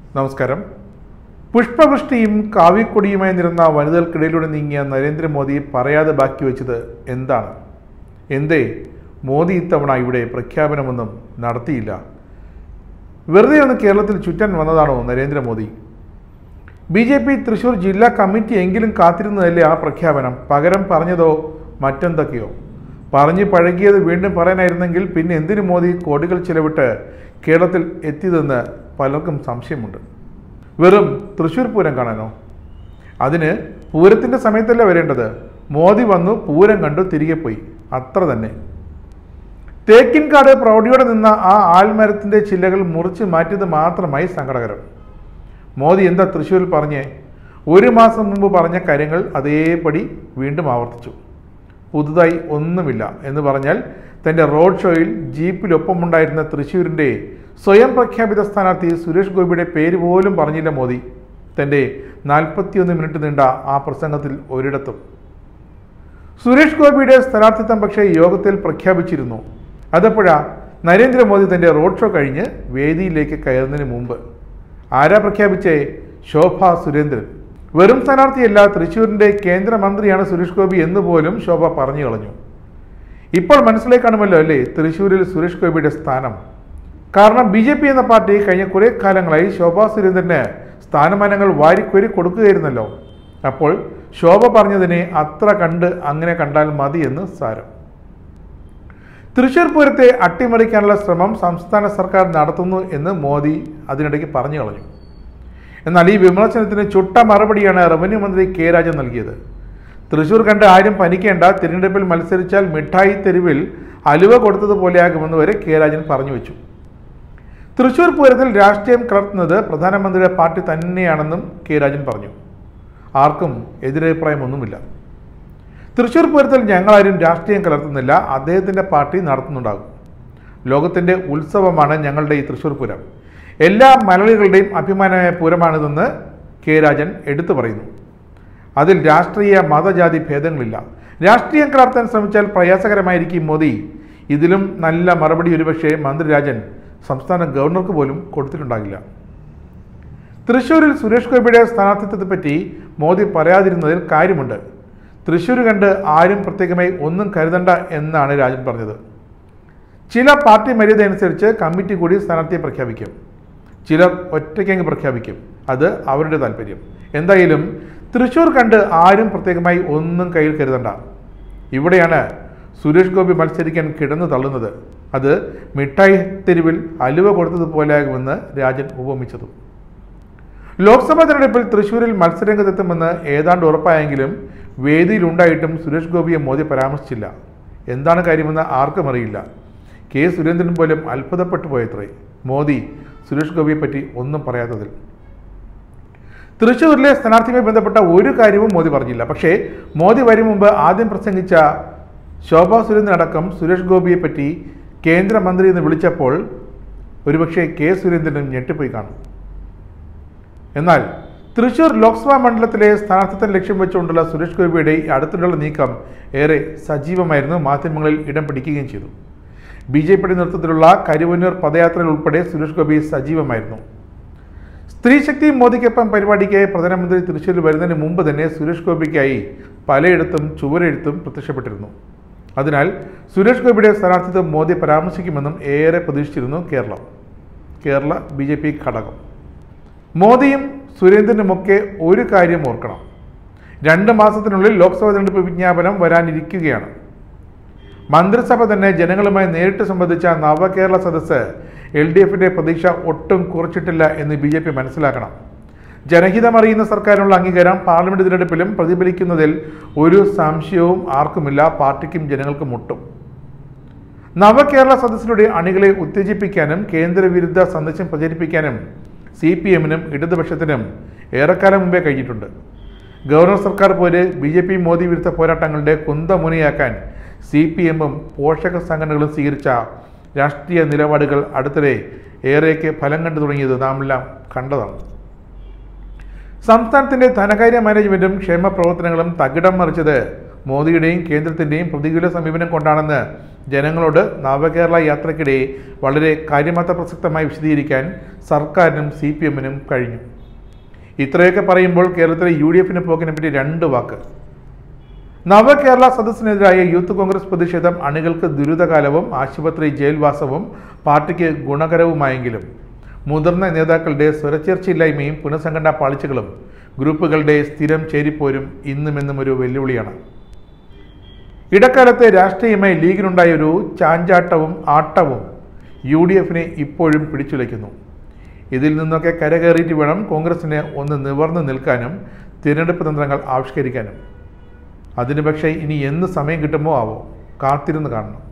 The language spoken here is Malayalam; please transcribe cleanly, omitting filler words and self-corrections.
നമസ്കാരം. പുഷ്പവൃഷ്ടിയും കാവ്യക്കൊടിയുമായി നിരന്ന വനിതകൾക്കിടയിലൂടെ നീങ്ങിയ നരേന്ദ്രമോദി പറയാതെ ബാക്കി വെച്ചത് എന്താണ്? എന്തേ മോദി ഇത്തവണ ഇവിടെ പ്രഖ്യാപനമൊന്നും നടത്തിയില്ല? വെറുതെ ഒന്ന് കേരളത്തിൽ ചുറ്റാൻ വന്നതാണോ നരേന്ദ്രമോദി? BJP തൃശൂർ ജില്ലാ കമ്മിറ്റി എങ്കിലും കാത്തിരുന്നതല്ലേ ആ പ്രഖ്യാപനം? പകരം പറഞ്ഞതോ മറ്റെന്തൊക്കെയോ? പറഞ്ഞു പഴകിയത് വീണ്ടും പറയാനായിരുന്നെങ്കിൽ പിന്നെ എന്തിനു മോദി കോടികൾ ചിലവിട്ട് കേരളത്തിൽ എത്തിയതെന്ന് പലർക്കും സംശയമുണ്ട്. വെറും തൃശ്ശൂർ പൂരം കാണാനോ? അതിന് പൂരത്തിൻ്റെ സമയത്തല്ല വരേണ്ടത്. മോദി വന്നു, പൂരം കണ്ടു, തിരികെ പോയി, അത്ര തന്നെ. തേക്കിൻകാട് പ്രൗഢിയോടെ നിന്ന ആ ആൽമരത്തിൻ്റെ ചില്ലകൾ മുറിച്ച് മാറ്റിയത് മാത്രമായി സങ്കടകരം. മോദി എന്താ തൃശ്ശൂരിൽ പറഞ്ഞേ? ഒരു മാസം മുമ്പ് പറഞ്ഞ കാര്യങ്ങൾ അതേപടി വീണ്ടും ആവർത്തിച്ചു. പുതുതായി ഒന്നുമില്ല എന്ന് പറഞ്ഞാൽ തൻ്റെ റോഡ് ഷോയിൽ ജീപ്പിലൊപ്പമുണ്ടായിരുന്ന തൃശ്ശൂരിൻ്റെ സ്വയം പ്രഖ്യാപിത സ്ഥാനാർത്ഥി സുരേഷ് ഗോപിയുടെ പേര് പോലും പറഞ്ഞില്ല മോദി തൻ്റെ 41 മിനിറ്റ് നീണ്ട ആ പ്രസംഗത്തിൽ ഒരിടത്തും. സുരേഷ് ഗോപിയുടെ സ്ഥാനാർത്ഥിത്വം പക്ഷേ യോഗത്തിൽ പ്രഖ്യാപിച്ചിരുന്നു. അതെപ്പോഴാ? നരേന്ദ്രമോദി തൻ്റെ റോഡ് ഷോ കഴിഞ്ഞ് വേദിയിലേക്ക് കയറുന്നതിന് മുമ്പ്. ആരാ പ്രഖ്യാപിച്ചേ? ശോഭ സുരേന്ദ്രൻ. വെറും സ്ഥാനാർത്ഥിയല്ല, തൃശ്ശൂരിൻ്റെ കേന്ദ്രമന്ത്രിയാണ് സുരേഷ് ഗോപി എന്ന് പോലും ശോഭ പറഞ്ഞു കളഞ്ഞു. ഇപ്പോൾ മനസ്സിലേക്ക് കാണുമല്ലോ അല്ലേ തൃശ്ശൂരിൽ സുരേഷ് ഗോപിയുടെ സ്ഥാനം? കാരണം BJP എന്ന പാർട്ടി കഴിഞ്ഞ കുറേ കാലങ്ങളായി ശോഭാ സുരേന്ദ്രന് സ്ഥാനമാനങ്ങൾ വാരിക്കൊരി കൊടുക്കുകയായിരുന്നല്ലോ. അപ്പോൾ ശോഭ പറഞ്ഞതിനെ അത്ര കണ്ട് അങ്ങനെ കണ്ടാൽ മതി എന്ന് സാരം. തൃശ്ശൂർ പൂരത്തെ അട്ടിമറിക്കാനുള്ള ശ്രമം സംസ്ഥാന സർക്കാർ നടത്തുന്നു എന്ന് മോദി അതിനിടയ്ക്ക് പറഞ്ഞു കളഞ്ഞു. എന്നാൽ ഈ വിമർശനത്തിന് ചുട്ട മറുപടിയാണ് റവന്യൂ മന്ത്രി K. രാജൻ നൽകിയത്. തൃശ്ശൂർ കണ്ട് ആരും പനിക്കേണ്ട, തിരഞ്ഞെടുപ്പിൽ മത്സരിച്ചാൽ മിഠായി തെരുവിൽ അലുവ കൊടുത്തതുപോലെയാകുമെന്ന് വരെ K. രാജൻ പറഞ്ഞു വെച്ചു. തൃശ്ശൂർ പൂരത്തിൽ രാഷ്ട്രീയം കലർത്തുന്നത് പ്രധാനമന്ത്രിയുടെ പാർട്ടി തന്നെയാണെന്നും K. രാജൻ പറഞ്ഞു. ആർക്കും എതിരഭിപ്രായമൊന്നുമില്ല. തൃശ്ശൂർ പൂരത്തിൽ ഞങ്ങളാരും രാഷ്ട്രീയം കലർത്തുന്നില്ല, അദ്ദേഹത്തിൻ്റെ പാർട്ടി നടത്തുന്നുണ്ടാകും. ലോകത്തിൻ്റെ ഉത്സവമാണ് ഞങ്ങളുടെ ഈ തൃശ്ശൂർ പൂരം. എല്ലാ മലയാളികളുടെയും അഭിമാനമായ പൂരമാണിതെന്ന് K. രാജൻ എടുത്തു പറയുന്നു. അതിൽ രാഷ്ട്രീയ മതജാതി ഭേദങ്ങളില്ല. രാഷ്ട്രീയം കലർത്താൻ ശ്രമിച്ചാൽ പ്രയാസകരമായിരിക്കും മോദി. ഇതിലും നല്ല മറുപടി ഒരുപക്ഷെ മന്ത്രി രാജൻ സംസ്ഥാന ഗവർണർക്ക് പോലും കൊടുത്തിട്ടുണ്ടാകില്ല. തൃശ്ശൂരിൽ സുരേഷ് ഗോപിയുടെ സ്ഥാനാർത്ഥിത്വത്തെപ്പറ്റി മോദി പറയാതിരുന്നതിൽ കാര്യമുണ്ട്. തൃശ്ശൂർ കണ്ട് ആരും പ്രത്യേകമായി ഒന്നും കരുതണ്ട എന്നാണ് രാജൻ പറഞ്ഞത്. ചില പാർട്ടി മര്യാദ അനുസരിച്ച് കമ്മിറ്റി കൂടി സ്ഥാനാർത്ഥിയെ പ്രഖ്യാപിക്കും. ചിലർ ഒറ്റയ്ക്കങ്ങ് പ്രഖ്യാപിക്കും. അത് അവരുടെ താല്പര്യം. എന്തായാലും തൃശ്ശൂർ കണ്ട് ആരും പ്രത്യേകമായി ഒന്നും കയ്യിൽ കരുതണ്ട. ഇവിടെയാണ് സുരേഷ് ഗോപി മത്സരിക്കാൻ കിടന്നു തള്ളുന്നത്. അത് മിഠായി തെരുവിൽ അലുവ കൊടുത്തതുപോലെയാകുമെന്ന് രാജൻ ഉപമിച്ചതും. ലോക്സഭാ തെരഞ്ഞെടുപ്പിൽ തൃശ്ശൂരിൽ മത്സരരംഗത്തെത്തുമെന്ന് ഏതാണ്ട് ഉറപ്പായെങ്കിലും വേദിയിലുണ്ടായിട്ടും സുരേഷ് ഗോപിയെ മോദി പരാമർശിച്ചില്ല. എന്താണ് കാര്യമെന്ന് ആർക്കും അറിയില്ല. K. സുരേന്ദ്രൻ പോലും അത്ഭുതപ്പെട്ടു പോയത്രേ മോദി സുരേഷ് ഗോപിയെ പറ്റി ഒന്നും പറയാത്തതിൽ. തൃശ്ശൂരിലെ സ്ഥാനാർത്ഥിയുമായി ബന്ധപ്പെട്ട ഒരു കാര്യവും മോദി പറഞ്ഞില്ല. പക്ഷേ മോദി വരും മുമ്പ് ആദ്യം പ്രസംഗിച്ച ശോഭാ സുരേന്ദ്രൻ അടക്കം സുരേഷ് ഗോപിയെ പറ്റി കേന്ദ്രമന്ത്രി എന്ന് വിളിച്ചപ്പോൾ ഒരുപക്ഷെ K. സുരേന്ദ്രനും ഞെട്ടിപ്പോയി കാണും. എന്നാൽ തൃശ്ശൂർ ലോക്സഭാ മണ്ഡലത്തിലെ സ്ഥാനാർത്ഥിത്വം ലക്ഷ്യം വെച്ചുകൊണ്ടുള്ള സുരേഷ് ഗോപിയുടെ അടുത്തിലുള്ള നീക്കം ഏറെ സജീവമായിരുന്നു, മാധ്യമങ്ങളിൽ ഇടം പിടിക്കുകയും ചെയ്തു. BJPയുടെ നേതൃത്വത്തിലുള്ള കരുവന്നൂർ പദയാത്രയിൽ ഉൾപ്പെടെ സുരേഷ് ഗോപി സജീവമായിരുന്നു. സ്ത്രീശക്തി മോദിക്കൊപ്പം പരിപാടിക്ക് പ്രധാനമന്ത്രി തൃശ്ശൂരിൽ വരുന്നതിന് മുമ്പ് തന്നെ സുരേഷ് ഗോപിക്കായി പലയിടത്തും ചുവരെഴുത്തും പ്രത്യക്ഷപ്പെട്ടിരുന്നു. അതിനാൽ സുരേഷ് ഗോപിയുടെ സ്ഥാനാർത്ഥിത്വം മോദി പരാമർശിക്കുമെന്നും ഏറെ പ്രതീക്ഷിച്ചിരുന്നു കേരള BJP ഘടകം. മോദിയും സുരേന്ദ്രനുമൊക്കെ ഒരു കാര്യം ഓർക്കണം. 2 മാസത്തിനുള്ളിൽ ലോക്സഭാ തെരഞ്ഞെടുപ്പ് വിജ്ഞാപനം വരാനിരിക്കുകയാണ്. മന്ത്രിസഭ തന്നെ ജനങ്ങളുമായി നേരിട്ട് സംബന്ധിച്ച നവകേരള സദസ്സ് LDFന്റെ പ്രതീക്ഷ ഒട്ടും കുറച്ചിട്ടില്ല എന്ന് BJP മനസ്സിലാക്കണം. ജനഹിതമറിയുന്ന സർക്കാരിനുള്ള അംഗീകാരം പാർലമെന്റ് തിരഞ്ഞെടുപ്പിലും പ്രതിഫലിക്കുന്നതിൽ ഒരു സംശയവും ആർക്കുമില്ല, പാർട്ടിക്കും ജനങ്ങൾക്കും ഒട്ടും. നവകേരള സദസ്സിലൂടെ അണികളെ ഉത്തേജിപ്പിക്കാനും കേന്ദ്രവിരുദ്ധ സന്ദേശം പ്രചരിപ്പിക്കാനും CPMനും ഇടതുപക്ഷത്തിനും ഏറെക്കാലം മുമ്പേ കഴിഞ്ഞിട്ടുണ്ട്. ഗവർണർ സർക്കാർ പോലെ BJP മോദി വിരുദ്ധ പോരാട്ടങ്ങളുടെ കുന്തമുനയാക്കാൻ CPMും പോഷക സംഘടനകളും സ്വീകരിച്ച രാഷ്ട്രീയ നിലപാടുകൾ അടുത്തിടെ ഏറെയൊക്കെ ഫലം കണ്ടു തുടങ്ങിയത് നാമെല്ലാം കണ്ടതാണ്. സംസ്ഥാനത്തിൻ്റെ ധനകാര്യ മാനേജ്മെൻറ്റും ക്ഷേമ പ്രവർത്തനങ്ങളും തകിടം മറിച്ചത് മോദിയുടെയും കേന്ദ്രത്തിൻ്റെയും പ്രതികൂല സമീപനം കൊണ്ടാണെന്ന് ജനങ്ങളോട് നവകേരള യാത്രയ്ക്കിടെ വളരെ കാര്യമാത്ര പ്രസക്തമായി വിശദീകരിക്കാൻ സർക്കാരിനും CPM-നും കഴിഞ്ഞു. ഇത്രയൊക്കെ പറയുമ്പോൾ കേരളത്തിലെ UDF-ന് പോക്കിനെ പറ്റി 2 വാക്ക്. നവകേരള സദസ്സിനെതിരായ യൂത്ത് കോൺഗ്രസ് പ്രതിഷേധം അണികൾക്ക് ദുരിതകാലവും ആശുപത്രി ജയിൽവാസവും പാർട്ടിക്ക് ഗുണകരവുമായെങ്കിലും മുതിർന്ന നേതാക്കളുടെ സ്വരച്ചേർച്ചയില്ലായ്മയും പുനഃസംഘടനാ പാളിച്ചകളും ഗ്രൂപ്പുകളുടെ സ്ഥിരം ചേരിപ്പോരും ഇന്നുമെന്നും ഒരു വെല്ലുവിളിയാണ്. ഇടക്കാലത്തെ രാഷ്ട്രീയമായി ലീഗിനുണ്ടായ ഒരു ചാഞ്ചാട്ടവും ആട്ടവും UDF-നെ ഇപ്പോഴും പിടിച്ചുലയ്ക്കുന്നു. ഇതിൽ നിന്നൊക്കെ കരകയറിയിട്ട് വേണം കോൺഗ്രസിന് ഒന്ന് നിവർന്നു നിൽക്കാനും തിരഞ്ഞെടുപ്പ് തന്ത്രങ്ങൾ ആവിഷ്കരിക്കാനും. അതിന് പക്ഷേ ഇനി എന്ന് സമയം കിട്ടുമോ ആവോ, കാത്തിരുന്ന് കാണണം.